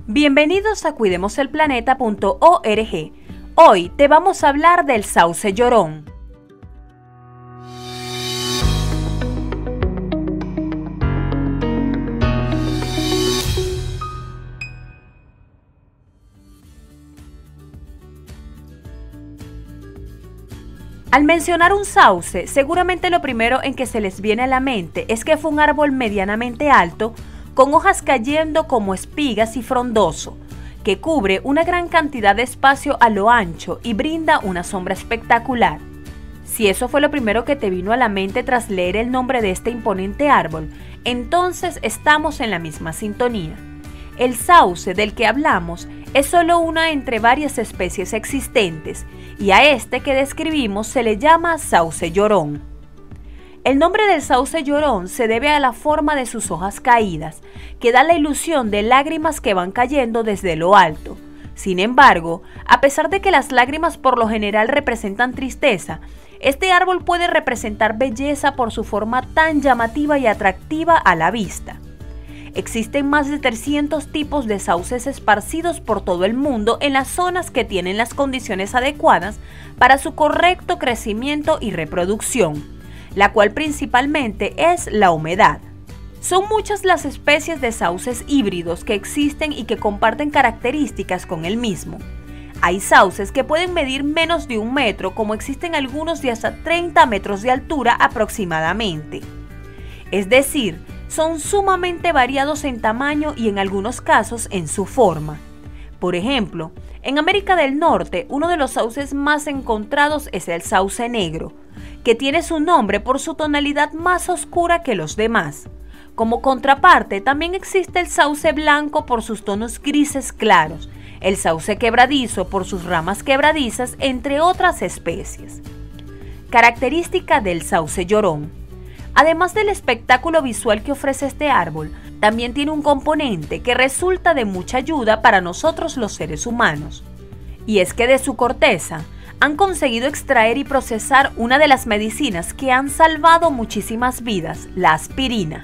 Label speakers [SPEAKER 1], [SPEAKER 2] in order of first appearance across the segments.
[SPEAKER 1] Bienvenidos a cuidemoselplaneta.org. Hoy te vamos a hablar del sauce llorón. Al mencionar un sauce, seguramente lo primero en que se les viene a la mente es que fue un árbol medianamente alto, con hojas cayendo como espigas y frondoso, que cubre una gran cantidad de espacio a lo ancho y brinda una sombra espectacular. Si eso fue lo primero que te vino a la mente tras leer el nombre de este imponente árbol, entonces estamos en la misma sintonía. El sauce del que hablamos es solo una entre varias especies existentes, y a este que describimos se le llama sauce llorón. El nombre del sauce llorón se debe a la forma de sus hojas caídas, que da la ilusión de lágrimas que van cayendo desde lo alto. Sin embargo, a pesar de que las lágrimas por lo general representan tristeza, este árbol puede representar belleza por su forma tan llamativa y atractiva a la vista. Existen más de 300 tipos de sauces esparcidos por todo el mundo en las zonas que tienen las condiciones adecuadas para su correcto crecimiento y reproducción, la cual principalmente es la humedad. Son muchas las especies de sauces híbridos que existen y que comparten características con el mismo. Hay sauces que pueden medir menos de 1 metro, como existen algunos de hasta 30 metros de altura aproximadamente. Es decir, son sumamente variados en tamaño y en algunos casos en su forma. Por ejemplo, en América del Norte, uno de los sauces más encontrados es el sauce negro, que tiene su nombre por su tonalidad más oscura que los demás. Como contraparte, también existe el sauce blanco por sus tonos grises claros, el sauce quebradizo por sus ramas quebradizas, entre otras especies. Característica del sauce llorón. Además del espectáculo visual que ofrece este árbol, también tiene un componente que resulta de mucha ayuda para nosotros los seres humanos. Y es que de su corteza han conseguido extraer y procesar una de las medicinas que han salvado muchísimas vidas, la aspirina.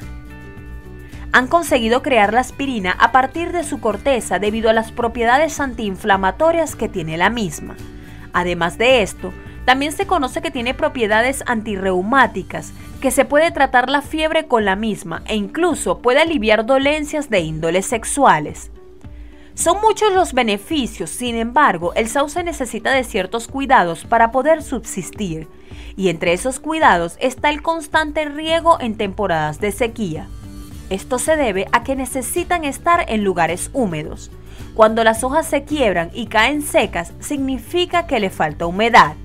[SPEAKER 1] Han conseguido crear la aspirina a partir de su corteza debido a las propiedades antiinflamatorias que tiene la misma. Además de esto, también se conoce que tiene propiedades antirreumáticas, que se puede tratar la fiebre con la misma e incluso puede aliviar dolencias de índole sexuales. Son muchos los beneficios, sin embargo, el sauce necesita de ciertos cuidados para poder subsistir, y entre esos cuidados está el constante riego en temporadas de sequía. Esto se debe a que necesitan estar en lugares húmedos. Cuando las hojas se quiebran y caen secas, significa que le falta humedad.